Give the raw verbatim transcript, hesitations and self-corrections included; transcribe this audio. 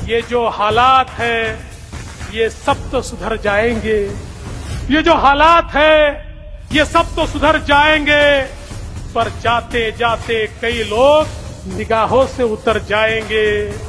ये जो हालात है ये सब तो सुधर जाएंगे, ये जो हालात है ये सब तो सुधर जाएंगे, पर जाते जाते कई लोग निगाहों से उतर जाएंगे।